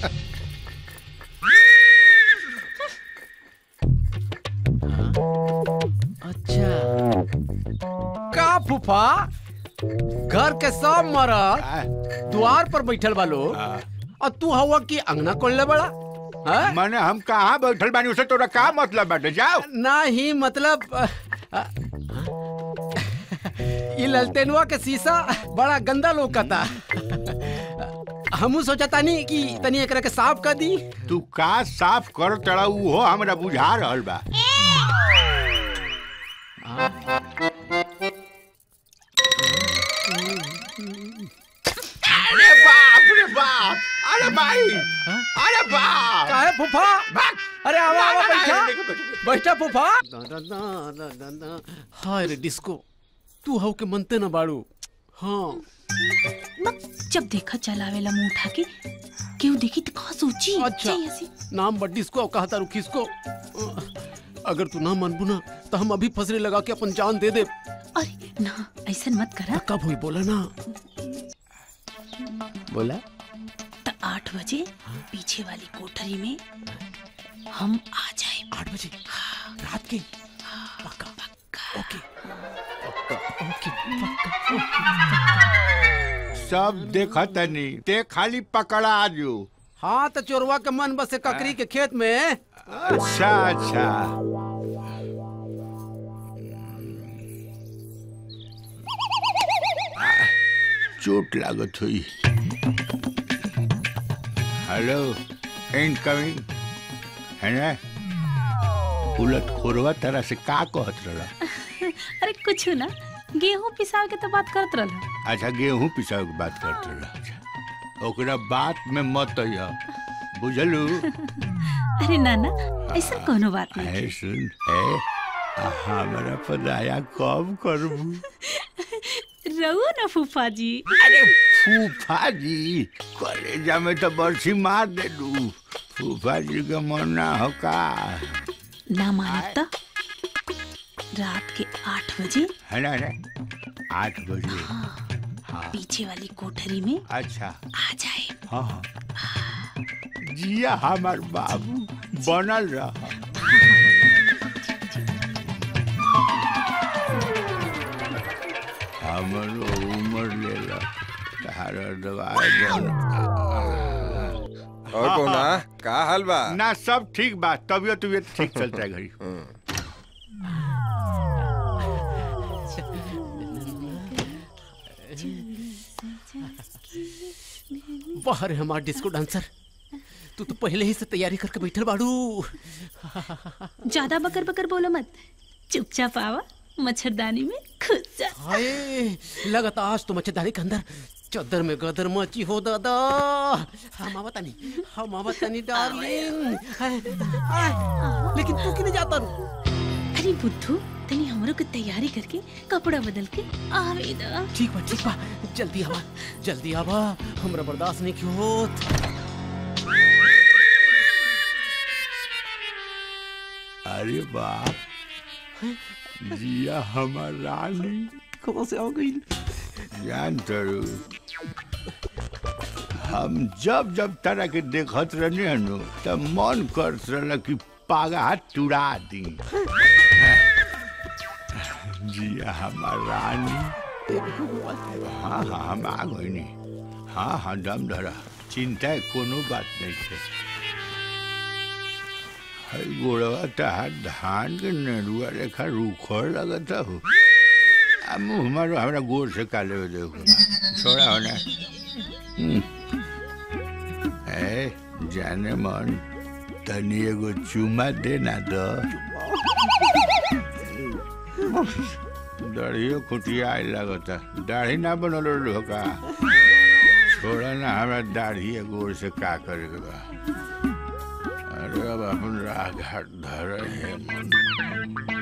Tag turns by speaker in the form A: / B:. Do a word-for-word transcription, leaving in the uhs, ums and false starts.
A: अच्छा का फूफा घर के सब मरद द्वार पर बैठल बालो और तू हवा की अंगना खोल ले बड़ा है?
B: मैंने हम कहाँ बैठल बानी उसे तोरा का मतलब बाटे जाओ
A: नहीं मतलब ये ललटेनुआ के शीशा बड़ा गंदा लोकता हमू सोचा तानी कि तनी एकरा के साफ कर दी।
B: तू का साफ कर तड़ा वो हमरा बुझा रहल बा। अरे बाप रे बाप, अरे भाई, अरे बाप,
A: काहे फूफा? अरे आवा आवा बैठा, बैठा फूफा। हाय रे डिस्को, तू हव के मनते न बाड़ू। हाँ
C: जब देखा चलावेला मुंह उठा के क्यों देखी तो कहाँ सोची।
A: अच्छा नाम बड्डी इसको कहा था रुखी इसको। अगर तू ना मनबू ना तो हम अभी फसरे लगा के अपन जान दे दे।
C: अरे ना ऐसा मत करा।
A: कब हुई बोला ना बोला
C: तो आठ बजे पीछे वाली कोठरी में हम आ जाए।
A: आठ बजे हाँ। रात की हाँ। पक्का पक्का ओके पक्का ओके पक्का ओके।
B: सब देखा तनी ते खाली पकड़ा जो।
A: हाँ तो चोरवा के मन बसे ककरी के खेत में।
B: अच्छा अच्छा चोट लागत हुई। हेलो इनकमिंग है ना? उलट खोरवा तरह से का कहत रहा?
C: अरे कुछ ना गेहूं पिसाव के तो बात करत रहा।
B: अच्छा गेहूं पिसाव की बात करत रहा। ओकरा बात में मत आइया बुझलू।
C: अरे नाना ऐसा कोनो बात नहीं
B: है। सुन है हमारा पदाया कब करबू?
C: रहो ना फूफा जी।
B: अरे फूफा जी कलेजा में तो बरसी मार दे दू। फूफा जी का मन ना हो का?
C: ना मानता रात के आठ बजे
B: है ना है आठ बजे
C: हाँ, हाँ। पीछे वाली कोठरी में
B: अच्छा
C: आ जाए।
B: हाँ हाँ जिया हमार बाबू बनल रहा। हमारो उम्र लेला तारा दवाई बन।
D: और कोना का हाल बा?
B: ना सब ठीक बा, तबियत तबियत ठीक चलता है घड़ी।
A: बाहर है हमारा डिस्को डांसर। तू तो पहले ही से तैयारी करके बैठल बाड़ू।
C: ज्यादा बकर बकर बोलो मत, चुपचाप आवा मच्छरदानी में खुद जा।
A: हाय लगता आज तो मच्छरदानी के अंदर चद्दर में गदर मची हो दादा। हम आवत नहीं हम आवत नहीं डार्लिंग। लेकिन तू क्यों नहीं जाता?
C: अरे बुद्धू तनी हमरो के तैयारी करके कपड़ा बदल के आवे दा।
A: ठीक बा ठीक बा जल्दी आवा जल्दी आवा हमरा बर्दाश्त नहीं क्यों होत।
B: अरे बाप जिया हमार रानी
A: कहाँ से आ गई?
B: जान तरू हम जब जब तरह के देखत रहने हनु तब मन करत रहला कि पागा तुड़ा दी। जिया हमार रानी। हाँ हाँ हम आ गई नहीं। हाँ हाँ दम धरा चिंता कोनो बात नहीं है। गोड़वा तहार धान के नरुआ रेखा रूखर लगता हो। मुँह मारो हमारा गोर से काले हो देखो छोड़ा हो ना। ए जाने मन तनी एगो चुमा दे ना दो। दाढ़ियों खुटिया आई लगता दाढ़ी ना बनल रहो का? छोड़ा ना हमारा दाढ़ी गोर से का करेगा बा। अरे अब अपन राह घाट धर है मन।